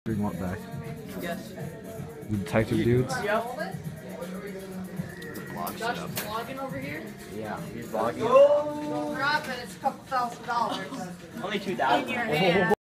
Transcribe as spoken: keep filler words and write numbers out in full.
Bring what back? Yes. The detective dudes? Yep. Josh is vlogging over here? Yeah, he's vlogging. Don't drop it, it's a couple thousand dollars. Only two thousand. In your hand.